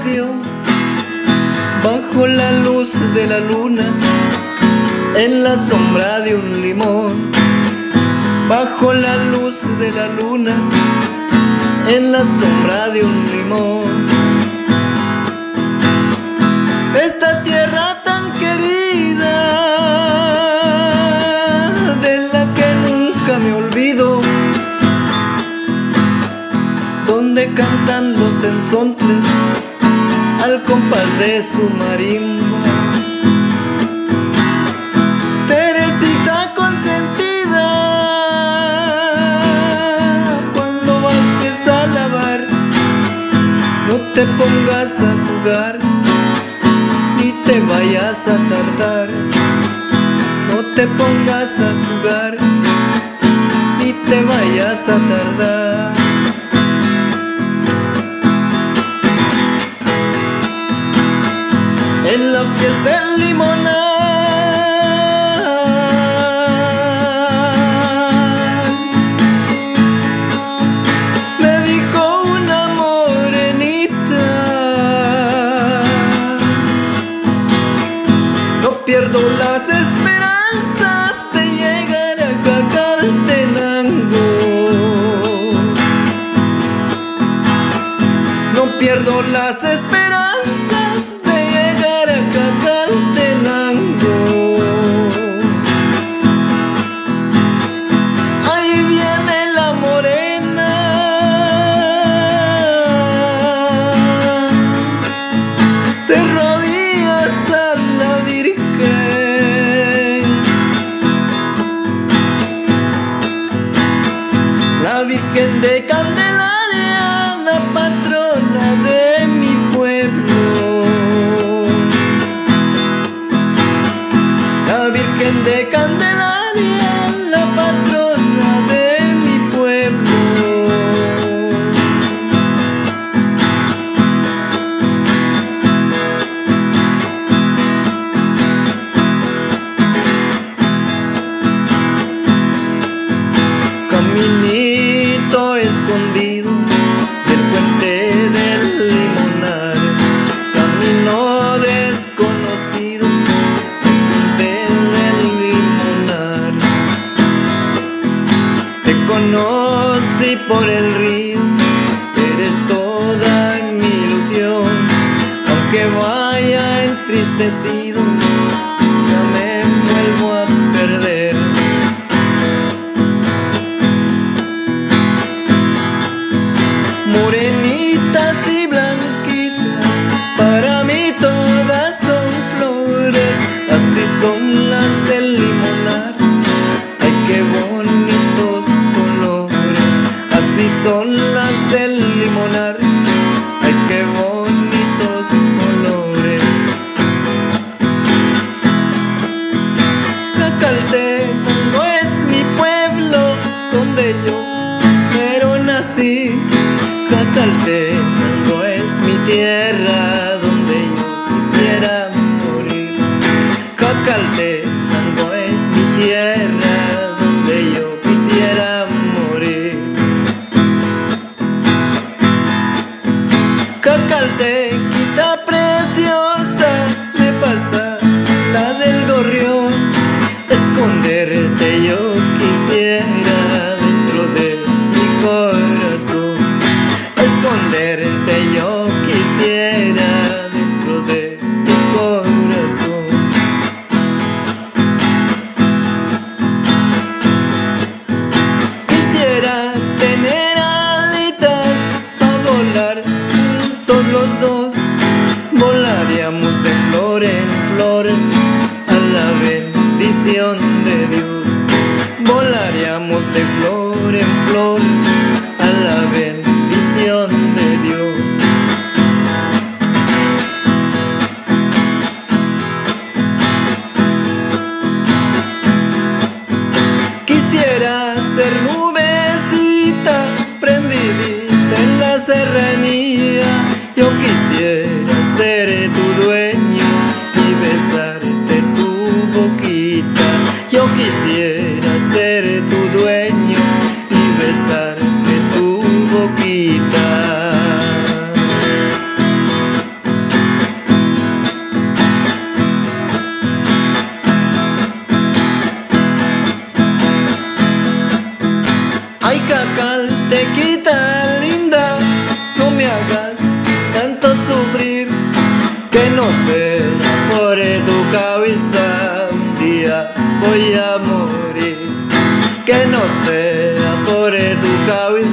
aprecio bajo la luz de la luna, en la sombra de un limón. Bajo la luz de la luna, en la sombra de un limón. Esta tierra tan querida, de la que nunca me olvido, donde cantan los ensontles al compás de su marimba. Teresita consentida, cuando vayas a lavar, no te pongas a jugar, ni te vayas a tardar. No te pongas a jugar, ni te vayas a tardar. En la fiesta del limonal me dijo una morenita: no pierdo las esperanzas de llegar a Jacaltenango. No pierdo las esperanzas de llegar a Jacaltenango. Ahí viene la morena, de rodillas a la Virgen, la Virgen de Candelaria, la patrona de mi pueblo. La Virgen de Candelaria, la patrona de mi pueblo. Caminito escondido del puente del limonar, camino desconocido del limonar. Te conocí por el río, eres toda mi ilusión. Aunque vaya entristecido, ya me vuelvo a perder. Morenitas y blanquitas, para mí todas son flores, así son las del limonar. Ay, qué bonitos colores, así son las del limonar. Ay, qué bonitos colores. Jacaltenango es mi pueblo, donde yo pero nací. Jacaltenango es mi tierra, donde yo quisiera morir. Jacaltenango es mi tierra, donde yo quisiera morir. Jacaltequita preciosa, me pasa la del gorrión. Esconderte yo quisiera dentro de mi corazón. Esconderte yo quisiera dentro de mi corazón. Quisiera tener alitas para volar juntos los dos. Volaríamos de flor en flor a la bendición de Dios. Volaríamos de flor en flor a la bendición de Dios. Quisiera ser nubecita prendidita en la serranía. Yo quisiera ser tu dueño y besarte tu boquita. Yo quisiera voy a morir, que no sea por educado y